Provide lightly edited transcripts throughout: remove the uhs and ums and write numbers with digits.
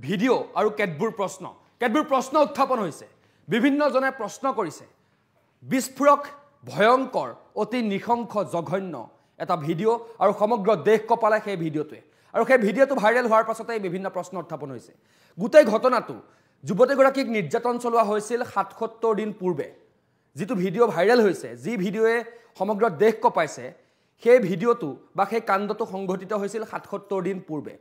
video' আৰু কেতবোৰ প্ৰশ্ন উত্থাপন হৈছে বিভিন্নজনে প্ৰশ্ন কৰিছে বিস্ফোৰক ভয়ংকৰ অতি নিশংস জঘন্য এটা ভিডিঅ' আৰু সমগ্ৰ দেশ কপালে সেই ভিডিঅ'টোৱে আৰু সেই ভিডিঅ'টো ভাইৰেল হোৱাৰ পাছতে বিভিন্ন প্ৰশ্ন উত্থাপন হৈছে গোটেই ঘটনাটো যুৱতীগৰাকীক নিৰ্যাতন চলোৱা হৈছিল ৭৭ দিন পূৰ্বে যিটো ভিডিঅ' ভাইৰেল হৈছে যি ভিডিঅ'য়ে সমগ্ৰ দেশ কপাইছে সেই ভিডিঅ'টো বা সেই কাণ্ডটো সংঘটিত হৈছিল ৭৭ দিন পূৰ্বে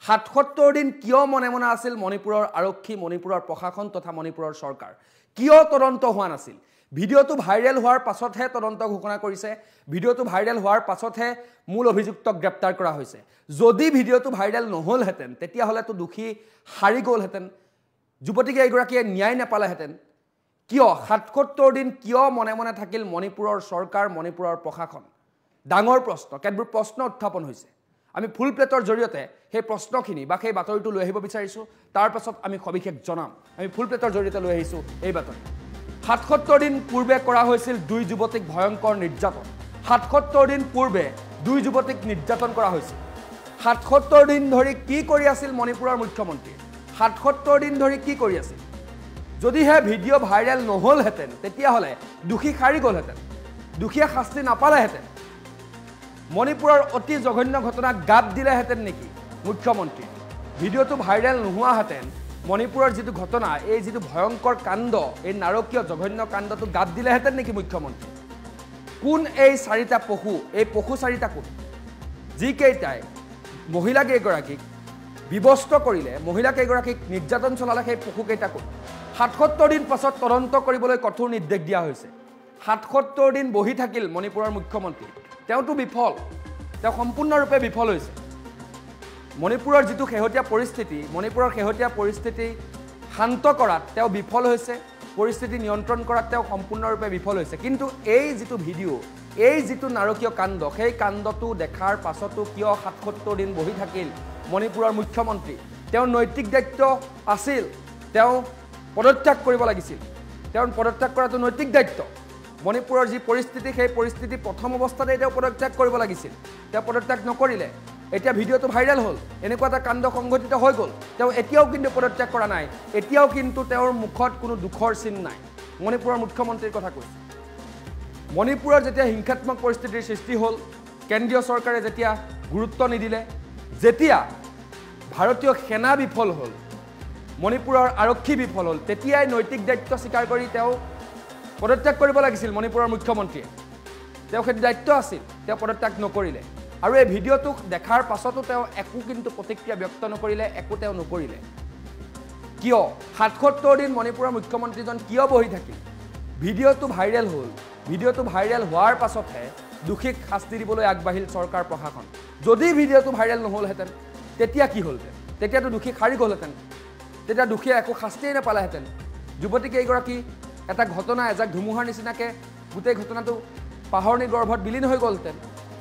৭৭ দিন কিয় মনে মনে আছিল মণিপুৰৰ আৰক্ষী মণিপুৰৰ প্ৰশাসন তথা মণিপুৰৰ চৰকাৰ কিয় তদন্ত হোৱা নাছিল ভিডিঅ'টো ভাইৰেল হোৱাৰ পাছতহে তদন্ত ঘোষণা কৰিছে ভিডিঅ'টো ভাইৰেল হোৱাৰ পাছতহে মূল অভিযুক্তক গ্ৰেপ্তাৰ কৰা হৈছে যদি ভিডিঅ'টো ভাইৰেল নহলহেঁতেন তেতিয়া হলেতো দুখী হাৰি গলহেঁতেন যুৱতীক এগৰাকীয়ে ন্যায় নাপালেহেঁতেন কিয় ৭৭ দিন কিয় মনে মনে থাকিল মণিপুৰৰ চৰকাৰ মণিপুৰৰ প্ৰশাসন ডাঙৰ প্ৰশ্ন কেতবোৰ প্ৰশ্ন উত্থাপন হৈছে আমি ফুল প্লেটৰ জৰিয়তে সেই প্ৰশ্নখিনি বা সেই বাতৰিটো লৈ আহিব বিচাৰিছো তাৰ পাছত আমি সবিশেষ জনাম আমি ফুল প্লেটৰ জৰিয়তে লৈ আহিছো এই বাতৰি ৭৭ দিন পূৰ্বে কৰা হৈছিল দুই যুৱতীক ভয়ংকৰ নিৰ্যাতন ৭৭ দিন পূৰ্বে দুই যুৱতীক নিৰ্যাতন কৰা হৈছিল ৭৭ দিন ধৰি কি কৰি আছিল মণিপুৰৰ মুখ্যমন্ত্ৰী ৭৭ দিন ধৰি কি কৰি আছিল যদিহে ভিডিঅ' ভাইৰেল নহলহেঁতেন তেতিয়াহ'লে দুখী সাৰি গলহেঁতেন দুখীয়ে শাস্তি নাপালেহেঁতেন মণিপুৰৰ অতি জঘন্য ঘটনাক গাপ দিলেহেঁতেন নেকি মুখ্যমন্ত্ৰী ভিডিঅ'টো ভাইৰেল নোহোৱাহেঁতেন মণিপুৰৰ যিটো ঘটনা এই যিটো ভয়ংকৰ কাণ্ড এই নাৰকীয় জঘন্য কাণ্ডটো গাপ দিলেহেঁতেন নেকি মুখ্যমন্ত্ৰী কোন এই চাৰিটা পশু এই পশু চাৰিটা কোন যিকেইটাই মহিলাকেইগৰাকীক বিবস্ত কৰিলে মহিলাকেইগৰাকীক নিৰ্যাতন চলালে সেই পশুকেইটা কোন ৭৭ দিন পাছত তদন্ত কৰিবলৈ কঠোৰ নিৰ্দেশ দিয়া হৈছে ৭৭ দিন বহি থাকিল মণিপুৰৰ মুখ্যমন্ত্ৰী তেওঁটো বিফল তেওঁ সম্পূৰ্ণৰূপে বিফল হৈছে মণিপুৰৰ যিটো শেহতীয়া পৰিস্থিতি শান্ত কৰাত তেওঁ বিফল হৈছে পৰিস্থিতি নিয়ন্ত্ৰণ কৰাত তেওঁ সম্পূৰ্ণৰূপে বিফল হৈছে কিন্তু এই যিটো ভিডিঅ' এই যিটো নাৰকীয় কাণ্ড সেই কাণ্ডটো দেখাৰ পাছতো কিয় ৭৭ দিন বহি থাকিল মণিপুৰৰ মুখ্যমন্ত্ৰী তেওঁ নৈতিক দায়িত্ব আছিল তেওঁ পদত্যাগ কৰিব লাগিছিল তেওঁ পদত্যাগ কৰাটো নৈতিক দায়িত্ব মণিপুৰৰ যি পৰিস্থিতি সেই পৰিস্থিতি প্ৰথম অৱস্থাতে তেওঁ পদত্যাগ কৰিব লাগিছিল তেওঁ পদত্যাগ নকৰিলে এতিয়া ভিডিঅ'টো ভাইৰেল হ'ল এনেকুৱা এটা কাণ্ড সংঘটিত হৈ গ'ল তেওঁ এতিয়াও কিন্তু পদত্যাগ কৰা নাই এতিয়াও কিন্তু তেওঁৰ মুখত কোনো দুখৰ চিন নাই মণিপুৰৰ মুখ্যমন্ত্ৰীৰ কথা কৈছে মণিপুৰৰ যেতিয়া হিংসাত্মক পৰিস্থিতিৰ সৃষ্টি হ'ল কেন্দ্ৰীয় চৰকাৰে যেতিয়া গুৰুত্ব নিদিলে যেতিয়া ভাৰতীয় সেনা বিফল হ'ল মণিপুৰৰ আৰক্ষী বিফল হ'ল তেতিয়াই নৈতিক দায়িত্ব স্বীকাৰ কৰি তেওঁ পদত্যাগ কৰিব লাগিছিল মণিপুৰৰ মুখ্যমন্ত্ৰীয়ে তেওঁ সেই দায়িত্ব আছিল তেওঁ পদত্যাগ নকৰিলে আৰু এই ভিডিঅ'টো দেখাৰ পাছতো তেওঁ একো কিন্তু প্ৰতিক্ৰিয়া ব্যক্ত নকৰিলে একো তেওঁ নকৰিলে কিয় ৭৭ দিন মণিপুৰৰ মুখ্যমন্ত্ৰীজন কিয় বহি থাকিল ভিডিঅ'টো ভাইৰেল হ'ল ভিডিঅ'টো ভাইৰেল হোৱাৰ পাছতহে দুখীক শাস্তি দিবলৈ আগবাঢ়িল চৰকাৰ প্ৰশাসন যদি ভিডিঅ'টো ভাইৰেল নহলহেঁতেন তেতিয়া কি হ'লহেঁতেন তেতিয়াতো দুখী সাৰি গ'লহেঁতেন তেতিয়া দুখীয়ে একো শাস্তিয়ে নাপালেহেঁতেন যুৱতী কেইগৰাকী এটা ঘটনা এজাক ধুমুহাৰ নিচিনাকে গোটেই ঘটনাটো পাহৰণি গৰ্ভত বিলীন হৈ গ'লহেঁতেন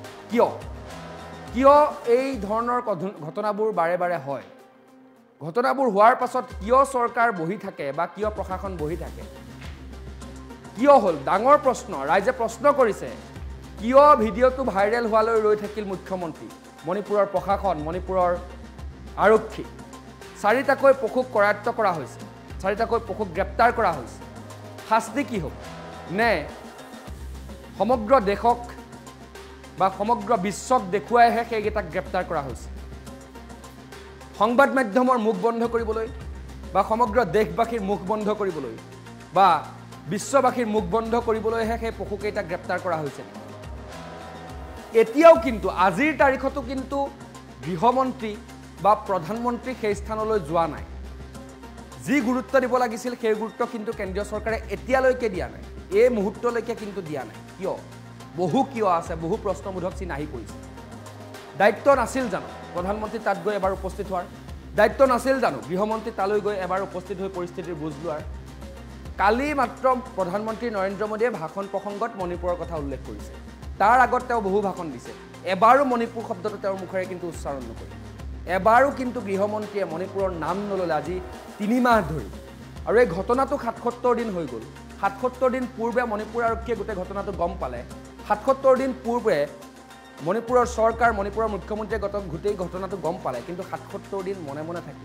কিয় এই ধৰণৰ ঘটনাবোৰ বাৰে বাৰে হয় ঘটনাবোৰ হোৱাৰ পাছত কিয় চৰকাৰ বহি থাকে বা কিয় প্ৰশাসন বহি থাকে কিয় হ'ল ডাঙৰ প্ৰশ্ন ৰাইজে প্ৰশ্ন কৰিছে কিয় ভিডিঅ'টো ভাইৰেল হোৱালৈ ৰৈ থাকিল মুখ্যমন্ত্ৰী মণিপুৰৰ প্ৰশাসন মণিপুৰৰ আৰক্ষী চাৰিটাকৈ পশুক কৰায়ত্ব কৰা হৈছে চাৰিটাকৈ পশুক গ্ৰেপ্তাৰ কৰা হৈছে শাস্তি কি হ'ব নে সমগ্ৰ দেশক বা সমগ্ৰ বিশ্বক দেখুৱাইহে সেইকেইটাক গ্ৰেপ্তাৰ কৰা হৈছে সংবাদ মাধ্যমৰ মুখ বন্ধ কৰিবলৈ বা সমগ্ৰ দেশবাসীৰ মুখ বন্ধ কৰিবলৈ বা বিশ্ববাসীৰ মুখ বন্ধ কৰিবলৈহে সেই পশুকেইটাক গ্ৰেপ্তাৰ কৰা হৈছে এতিয়াও কিন্তু আজিৰ তাৰিখতো কিন্তু গৃহমন্ত্ৰী বা প্ৰধানমন্ত্ৰী সেই স্থানলৈ যোৱা নাই যি গুৰুত্ব দিব লাগিছিল সেই গুৰুত্ব কিন্তু কেন্দ্ৰীয় চৰকাৰে এতিয়ালৈকে দিয়া নাই এই মুহূৰ্তলৈকে কিন্তু দিয়া নাই কিয় কিয় আছে বহু প্ৰশ্নবোধক চিন আহি পৰিছে দায়িত্ব নাছিল জানো প্ৰধানমন্ত্ৰী তাত গৈ এবাৰ উপস্থিত হোৱাৰ দায়িত্ব নাছিল জানো গৃহমন্ত্ৰী তালৈ গৈ এবাৰ উপস্থিত হৈ পৰিস্থিতিৰ বুজ লোৱাৰ কালি মাত্ৰ প্ৰধানমন্ত্ৰী নৰেন্দ্ৰ মোদীয়ে ভাষণ প্ৰসংগত মণিপুৰৰ কথা উল্লেখ কৰিছে তাৰ আগত তেওঁ বহু ভাষণ দিছে এবাৰো মণিপুৰ শব্দটো তেওঁৰ মুখেৰে কিন্তু উচ্চাৰণ নকৰিলে এবাৰো কিন্তু গৃহমন্ত্ৰীয়ে মণিপুৰৰ নাম নললে আজি ৩ মাহ ধৰি আৰু এই ঘটনাটো ৭৭ দিন হৈ গ'ল ৭৭ দিন পূৰ্বে মণিপুৰ আৰক্ষীয়ে গোটেই ঘটনাটো গম পালে ৭৭ দিন পূৰ্বে মণিপুৰৰ চৰকাৰ মণিপুৰৰ মুখ্যমন্ত্ৰীয়ে গোটেই ঘটনাটো গম পালে কিন্তু ৭৭ দিন মনে মনে থাকিল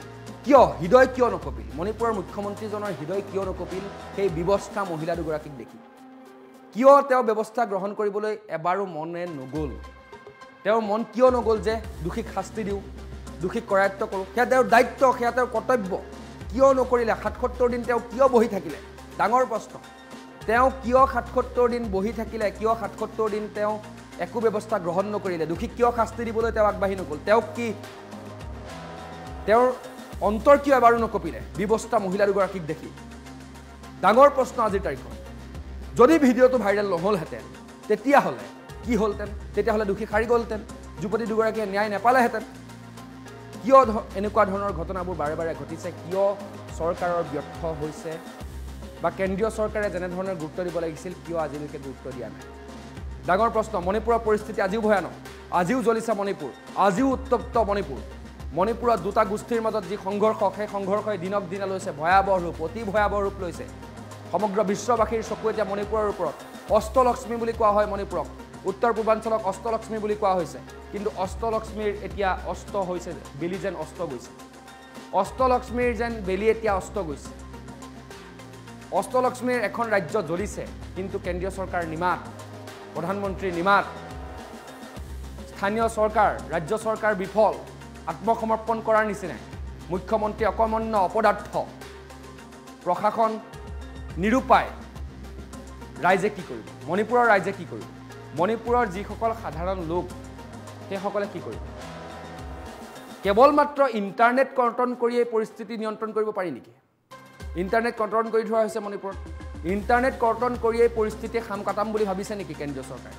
কিয় হৃদয় কিয় নকপিল মণিপুৰৰ মুখ্যমন্ত্ৰীজনৰ হৃদয় কিয় নকপিল সেই ব্যৱস্থা মহিলা দুগৰাকীক দেখি কিয় তেওঁ ব্যৱস্থা গ্ৰহণ কৰিবলৈ এবাৰো মনে নগ'ল তেওঁৰ মন কিয় নগ'ল যে দুখীক শাস্তি দিওঁ দুখীক কৰায়ত্ব কৰোঁ সেয়া তেওঁৰ দায়িত্ব সেয়া তেওঁৰ কৰ্তব্য কিয় নকৰিলে ৭৭ দিন তেওঁ কিয় বহি থাকিলে ডাঙৰ প্ৰশ্ন তেওঁ কিয় ৭৭ দিন বহি থাকিলে কিয় ৭৭ দিন তেওঁ একো ব্যৱস্থা গ্ৰহণ নকৰিলে দুখীক কিয় শাস্তি দিবলৈ তেওঁ আগবাঢ়ি নগ'ল তেওঁক কি তেওঁৰ অন্তৰ কিয় এবাৰো নকপিলে ব্যৱস্থা মহিলা দুগৰাকীক দেখি ডাঙৰ প্ৰশ্ন আজিৰ তাৰিখত যদি ভিডিঅ'টো ভাইৰেল নহ'লহেঁতেন তেতিয়াহ'লে কি হ'লহেঁতেন তেতিয়াহ'লে দুখী সাৰি গ'লহেঁতেন যুৱতী দুগৰাকীয়ে ন্যায় নাপালেহেঁতেন কিয় এনেকুৱা ধৰণৰ ঘটনাবোৰ বাৰে বাৰে ঘটিছে কিয় চৰকাৰৰ ব্যৰ্থ হৈছে বা কেন্দ্ৰীয় চৰকাৰে যেনেধৰণৰ গুৰুত্ব দিব লাগিছিল কিয় আজিলৈকে গুৰুত্ব দিয়া নাই ডাঙৰ প্ৰশ্ন মণিপুৰৰ পৰিস্থিতি আজিও ভয়ানক আজিও জ্বলিছে মণিপুৰ আজিও উত্তপ্ত মণিপুৰত দুটা গোষ্ঠীৰ মাজত যি সংঘৰ্ষ সেই সংঘৰ্ষই দিনক দিনে লৈছে ভয়াৱহ ৰূপ অতি ভয়াৱহ ৰূপ লৈছে সমগ্ৰ বিশ্ববাসীৰ চকু এতিয়া মণিপুৰৰ ওপৰত অষ্টলক্ষ্মী বুলি কোৱা হয় মণিপুৰক উত্তৰ পূৰ্বাঞ্চলক অষ্টলক্ষ্মী বুলি কোৱা হৈছে কিন্তু অষ্টলক্ষ্মীৰ এতিয়া অস্ত হৈছে বেলি যেন অস্ত গৈছে অষ্টলক্ষ্মীৰ যেন বেলি এতিয়া অস্ত গৈছে অষ্টলক্ষ্মীৰ এখন ৰাজ্য জ্বলিছে কিন্তু কেন্দ্ৰীয় চৰকাৰ নিমাত প্ৰধানমন্ত্ৰী নিমাত স্থানীয় চৰকাৰ ৰাজ্য চৰকাৰ বিফল আত্মসমৰ্পণ কৰাৰ নিচিনাই মুখ্যমন্ত্ৰী অকৰ্মণ্য অপদাৰ্থ প্ৰশাসন নিৰূপায় ৰাইজে কি কৰিব মণিপুৰৰ ৰাইজে কি কৰিব মণিপুৰৰ যিসকল সাধাৰণ লোক সেইসকলে কি কৰিব কেৱল মাত্ৰ ইণ্টাৰনেট কৰ্তন কৰি এই পৰিস্থিতি নিয়ন্ত্ৰণ কৰিব পাৰি নেকি ইণ্টাৰনেট কৰ্তন কৰি থোৱা হৈছে মণিপুৰত ইণ্টাৰনেট কৰ্তন কৰি এই পৰিস্থিতি খাম কাটাম বুলি ভাবিছে নেকি কেন্দ্ৰীয় চৰকাৰে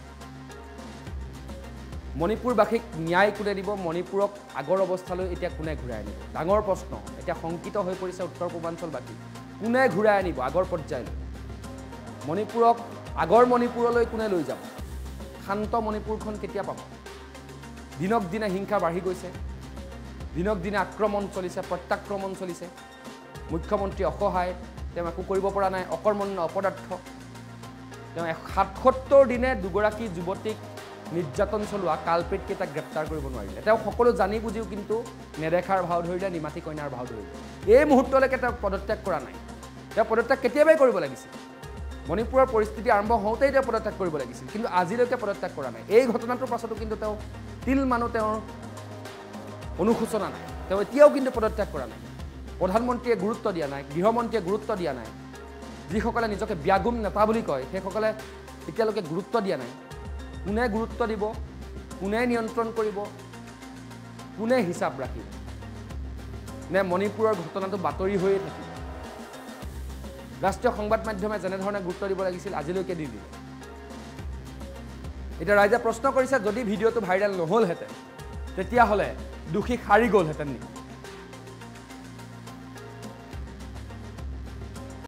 মণিপুৰবাসীক ন্যায় কোনে দিব মণিপুৰক আগৰ অৱস্থালৈ এতিয়া কোনে ঘূৰাই আনিব ডাঙৰ প্ৰশ্ন এতিয়া শংকিত হৈ পৰিছে উত্তৰ পূৰ্বাঞ্চলবাসী কোনে ঘূৰাই আনিব আগৰ পৰ্যায়লৈ মণিপুৰক আগৰ মণিপুৰলৈ কোনে লৈ যাব শান্ত মণিপুৰখন কেতিয়া পাব দিনক দিনে হিংসা বাঢ়ি গৈছে দিনক দিনে আক্ৰমণ চলিছে প্ৰত্যাক্ৰমণ চলিছে মুখ্যমন্ত্ৰী অসহায় তেওঁ একো কৰিব পৰা নাই অকৰ্মণ্য অপদাৰ্থ তেওঁ ৭৭ দিনে দুগৰাকী যুৱতীক নিৰ্যাতন চলোৱা কালপেটকেইটাক গ্ৰেপ্তাৰ কৰিব নোৱাৰিলে তেওঁ সকলো জানি বুজিও কিন্তু নেদেখাৰ ভাও ধৰিলে নিমাতী কন্যাৰ ভাও ধৰিলে এই মুহূৰ্তলৈকে তেওঁক পদত্যাগ কৰা নাই তেওঁ পদত্যাগ কেতিয়াবাই কৰিব লাগিছিল মণিপুৰৰ পৰিস্থিতি আৰম্ভ হওঁতেই তেওঁ পদত্যাগ কৰিব লাগিছিল কিন্তু আজিলৈকে পদত্যাগ কৰা নাই এই ঘটনাটোৰ পাছতো কিন্তু তেওঁ তিল মানুহ তেওঁৰ অনুশোচনা নাই তেওঁ এতিয়াও কিন্তু পদত্যাগ কৰা নাই প্ৰধানমন্ত্ৰীয়ে গুৰুত্ব দিয়া নাই গৃহমন্ত্ৰীয়ে গুৰুত্ব দিয়া নাই যিসকলে নিজকে ব্যাগুম নেতা বুলি কয় সেইসকলে এতিয়ালৈকে গুৰুত্ব দিয়া নাই কোনে গুৰুত্ব দিব কোনে নিয়ন্ত্ৰণ কৰিব কোনে হিচাপ ৰাখিব নে মণিপুৰৰ ঘটনাটো বাতৰি হৈয়ে থাকিব ৰাষ্ট্ৰীয় সংবাদ মাধ্যমে যেনেধৰণে গুৰুত্ব দিব লাগিছিল আজিলৈকে দি দিলে এতিয়া ৰাইজে প্ৰশ্ন কৰিছে যদি ভিডিঅ'টো ভাইৰেল নহ'লহেঁতেন তেতিয়াহ'লে দোষী সাৰি গ'লহেঁতেন নেকি